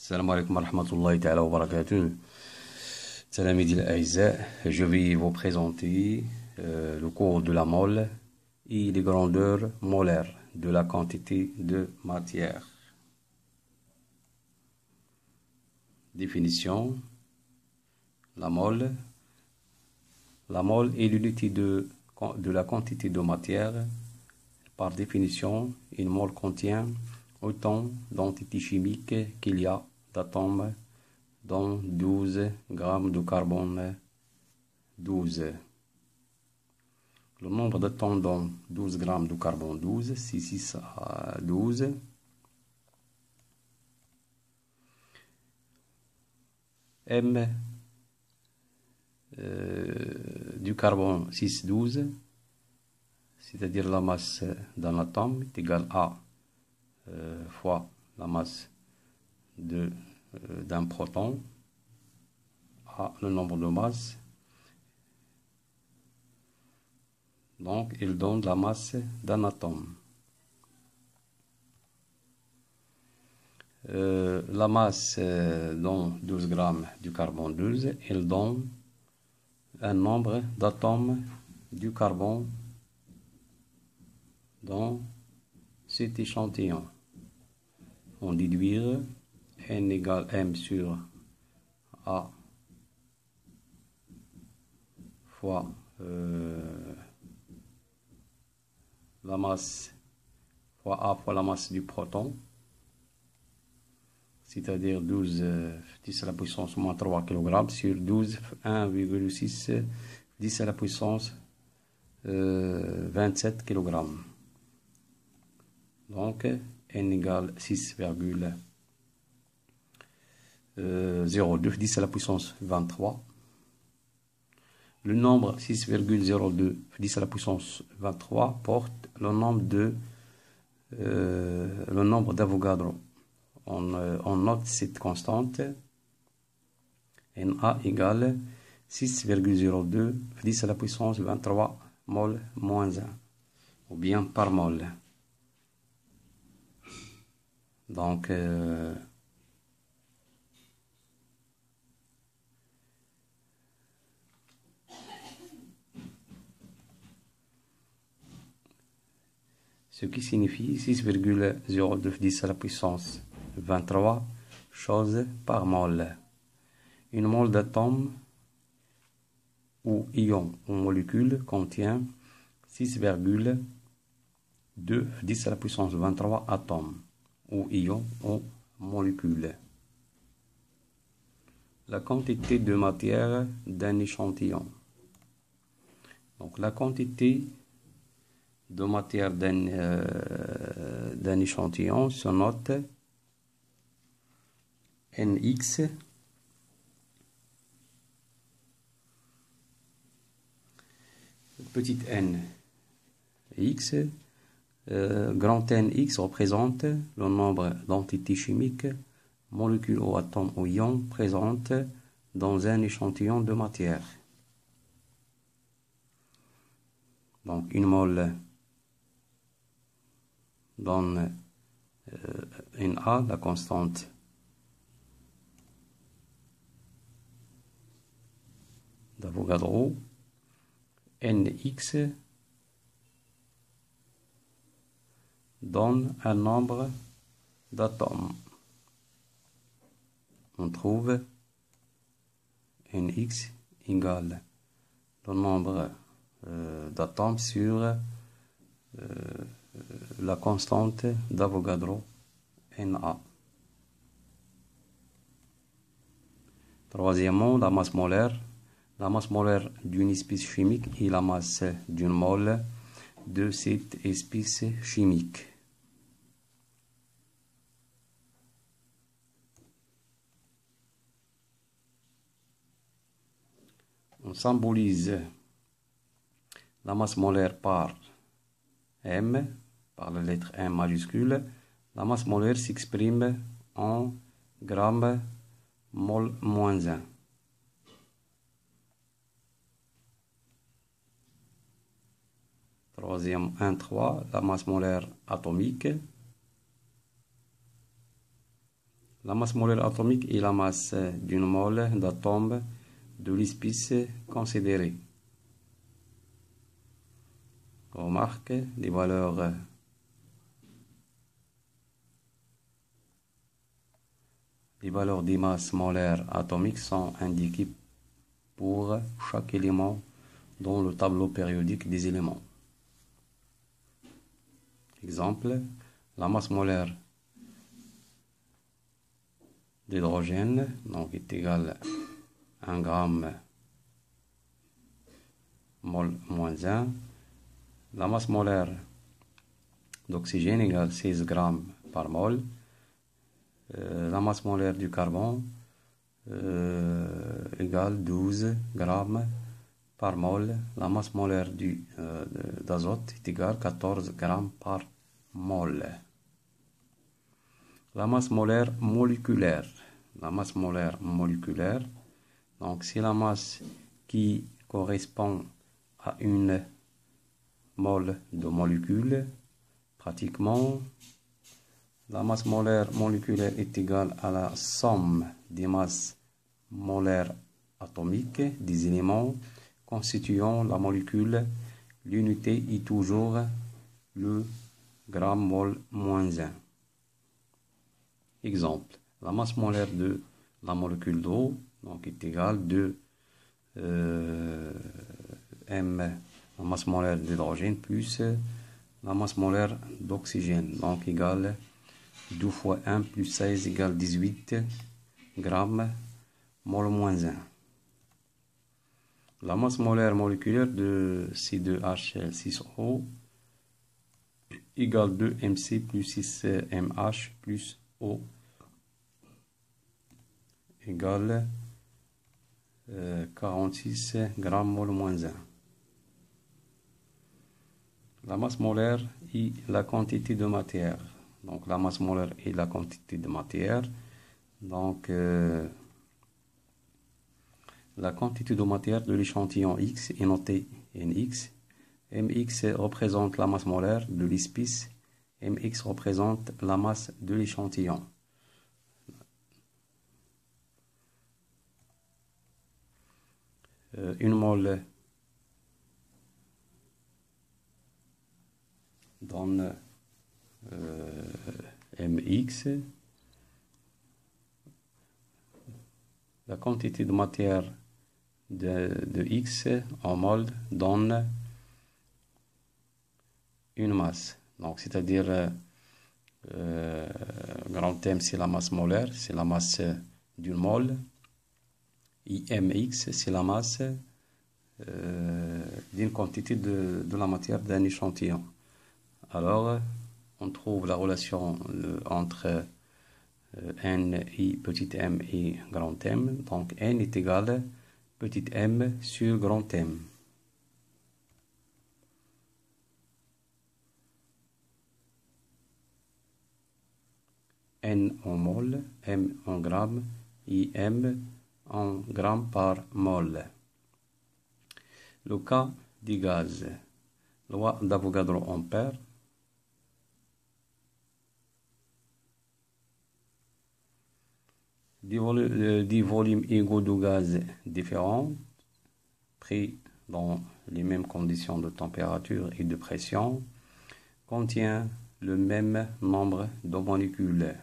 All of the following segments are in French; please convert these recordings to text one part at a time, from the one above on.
السلام عليكم ورحمة الله تعالى وبركاته. تلاميذي الأعزاء, je vais vous présenter le cours de la mole et les grandeurs molaires de la quantité de matière. Définition. La mole est l'unité de la quantité de matière. Par définition, une mole contient autant d'entités chimiques qu'il y a d'atomes, dont 12 grammes de carbone 12. Le nombre d'atomes dans 12 grammes de carbone 12, c'est 6 à 12. M du carbone 6,12, c'est-à-dire la masse d'un atome est égale à fois la masse d'un proton, à le nombre de masses. Donc, il donne la masse d'un atome. La masse dans 12 grammes du carbone 12, il donne un nombre d'atomes du carbone dans cet échantillon. On déduire n égale m sur a fois la masse fois a fois la masse du proton, c'est-à-dire 12 10 à la puissance moins 3 kg sur 12 1,6 10 à la puissance 27 kg. Donc n égale 6,02 10 à la puissance 23. Le nombre 6,02 10 à la puissance 23 porte le nombre d'Avogadro. On note cette constante Na égale 6,02 10 à la puissance 23 mol moins 1, ou bien par mol. Donc ce qui signifie 6,02 10 à la puissance 23 choses par mol. Une mole d'atome ou ion ou molécule contient 6,2 10 à la puissance 23 atomes ou ions ou molécules. La quantité de matière d'un échantillon. Donc la quantité de matière d'un échantillon se note Nx petit n x, grand Nx représente le nombre d'entités chimiques, molécules ou atomes ou ions présentes dans un échantillon de matière. Donc une mole donne Na, la constante d'Avogadro. Nx donne un nombre d'atomes. On trouve Nx égale le nombre d'atomes sur la constante d'Avogadro Na. Troisièmement, la masse molaire. La masse molaire d'une espèce chimique est la masse d'une mole de cette espèce chimique. On symbolise la masse molaire par M, par la lettre M majuscule. La masse molaire s'exprime en grammes mol moins 1. Troisième 1,3, la masse molaire atomique. La masse molaire atomique est la masse d'une mole d'atomes de l'espèce considérée. Remarque, les valeurs des masses molaires atomiques sont indiquées pour chaque élément dans le tableau périodique des éléments. Exemple, la masse molaire d'hydrogène donc est égale à 1 gramme mol moins 1. La masse molaire d'oxygène égale 16 grammes par mol. La masse molaire du carbone égale 12 grammes par mol. La masse molaire d'azote est égale 14 grammes par mol. La masse molaire moléculaire. La masse molaire moléculaire, donc c'est la masse qui correspond à une mole de molécules. Pratiquement, la masse molaire moléculaire est égale à la somme des masses molaires atomiques des éléments constituant la molécule. L'unité est toujours le gramme mol moins 1. Exemple, la masse molaire de la molécule d'eau donc est égale de M, la masse molaire d'hydrogène plus la masse molaire d'oxygène, donc égale 2 fois 1 plus 16 égale 18 grammes mol moins 1. La masse molaire moléculaire de C2H6O égale 2MC plus 6MH plus O égale 46 grammes mol moins 1. La masse molaire est la quantité de matière. Donc la masse molaire est la quantité de matière. Donc la quantité de matière de l'échantillon X est notée Nx. Mx représente la masse molaire de l'espèce. Mx représente la masse de l'échantillon. Une mole donne Mx. La quantité de matière de X en mol donne une masse. Donc, c'est-à-dire, grand M, c'est la masse molaire, c'est la masse d'une mole. Mx, c'est la masse d'une quantité de la matière d'un échantillon. Alors, on trouve la relation entre n et petit m et grand M. Donc, n est égal petit m sur grand M. N en mol, m en gramme et m en grammes par mol. Le cas du gaz. Loi d'Avogadro-Ampère. Des volumes égaux de gaz différents, pris dans les mêmes conditions de température et de pression, contient le même nombre de molécules.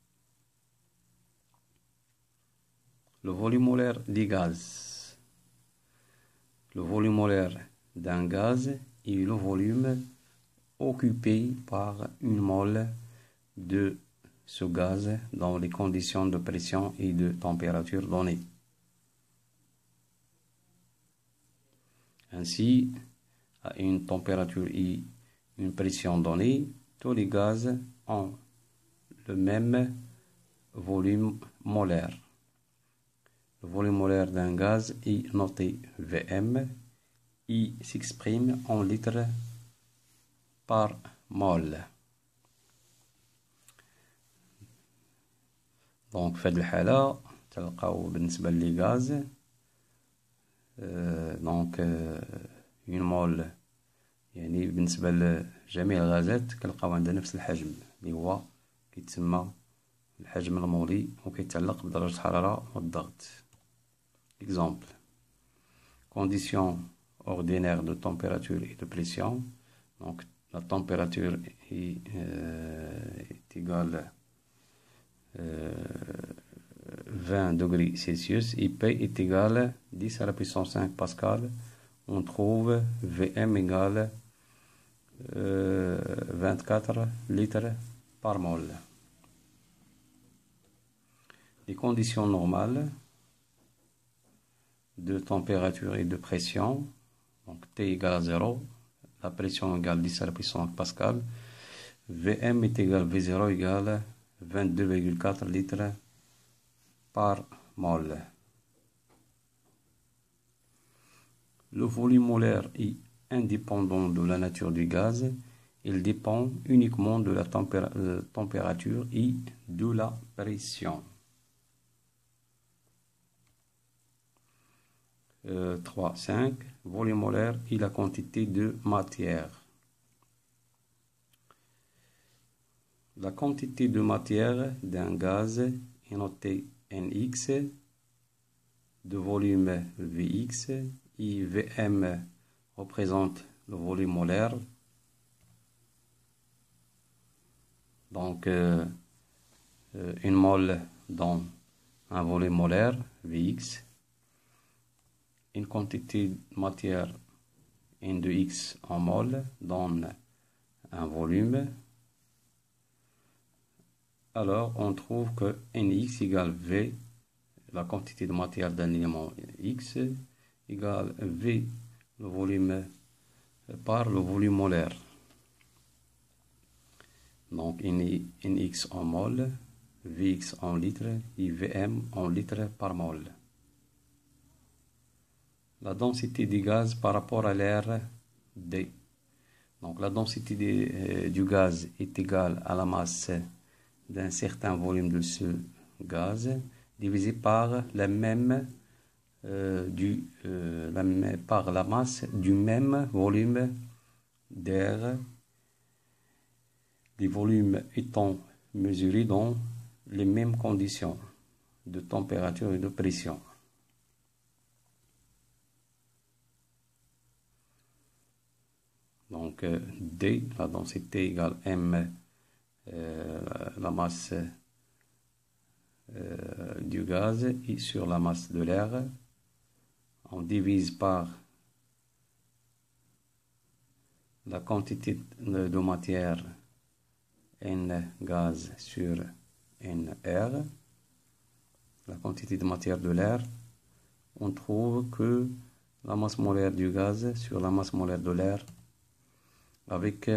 Le volume molaire des gaz. Le volume molaire d'un gaz est le volume occupé par une mole de ce gaz dans les conditions de pression et de température données. Ainsi, à une température et une pression donnée, tous les gaz ont le même volume molaire. Le volume molaire d'un gaz est noté Vm et s'exprime en litres par mol. Donc في هذه الحالة تلقاو بالنسبة للغاز دونك une mol يعني بالنسبة لجميع الغازات كنلقاو عندها نفس الحجم اللي هو كيتسمى الحجم المولي وكيتعلق بدرجة الحرارة والضغط. Exemple. Conditions ordinaires de température et de pression. Donc la température est égale 20 degrés Celsius et P est égal 10 à la puissance 5 Pascal. On trouve Vm égale 24 litres par mol. Les conditions normales de température et de pression, donc T égale à 0, la pression égale 10 à la puissance 5 Pascal, Vm est égal V0 égale 22,4 litres par mol. Le volume molaire est indépendant de la nature du gaz, il dépend uniquement de la température et de la pression. 3.5. Volume molaire est la quantité de matière. La quantité de matière d'un gaz est notée Nx, de volume Vx, et Vm représente le volume molaire. Donc, une mole dans un volume molaire, Vx. Une quantité de matière N de X en mol donne un volume. Alors, on trouve que Nx égale V, la quantité de matière d'un élément X, égale V, le volume, par le volume molaire. Donc, Nx en mol, Vx en litres et Vm en litres par mol. La densité des gaz par rapport à l'air D. Donc, la densité du gaz est égale à la masse d'un certain volume de ce gaz divisé par la masse du même volume d'air, les volumes étant mesurés dans les mêmes conditions de température et de pression. Donc D, la densité égale M, la masse du gaz, et sur la masse de l'air, on divise par la quantité de matière N gaz sur N air, la quantité de matière de l'air. On trouve que la masse molaire du gaz sur la masse molaire de l'air avec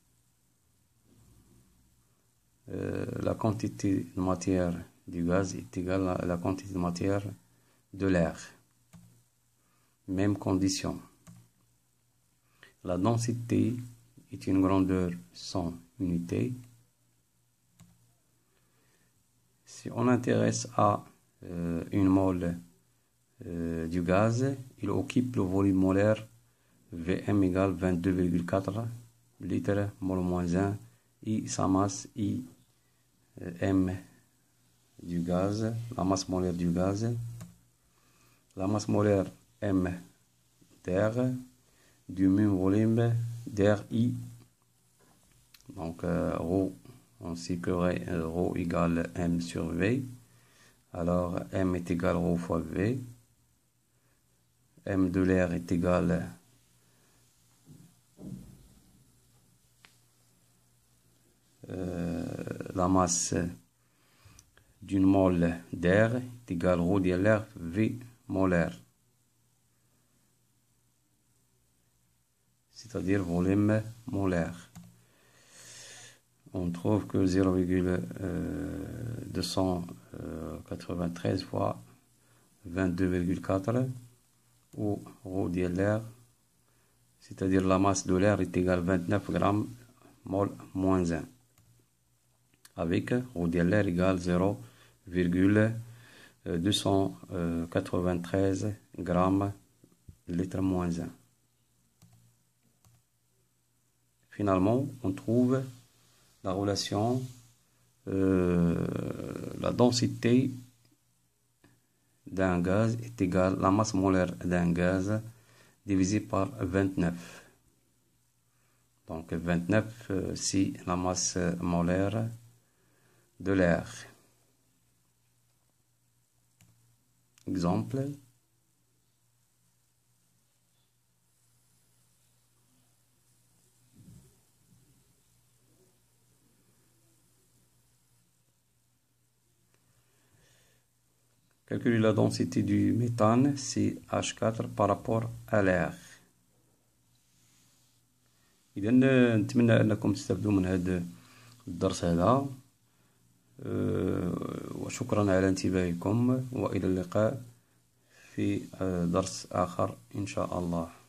la quantité de matière du gaz est égale à la quantité de matière de l'air. Même condition. La densité est une grandeur sans unité. Si on intéresse à une mole du gaz, il occupe le volume molaire Vm égale 22,4 litres mol moins 1 et sa masse I M du gaz, la masse molaire du gaz, la masse molaire M d'air du même volume d'air I. Donc ρ, on sait que ρ égale M sur V, alors M est égal ρ fois V. M de l'air est égal la masse d'une mole d'air est égale ρ de l'air V molaire, c'est-à-dire volume molaire. On trouve que 0,293 fois 22,4 ou ρ de l'air, c'est-à-dire la masse de l'air est égale 29 grammes mol moins 1, avec ρ de l'air égale 0,293 grammes litre moins 1. Finalement, on trouve la relation la densité d'un gaz est égale à la masse molaire d'un gaz divisé par 29. Donc 29, c'est la masse molaire de l'air. Exemple. Calculer la densité du méthane, c'est H4 par rapport à l'air. إذا نتمنى أنكم تستفدوا من هذا الدرس هذا، وشكرا على انتباهكم، وإلى اللقاء في درس آخر إن شاء الله.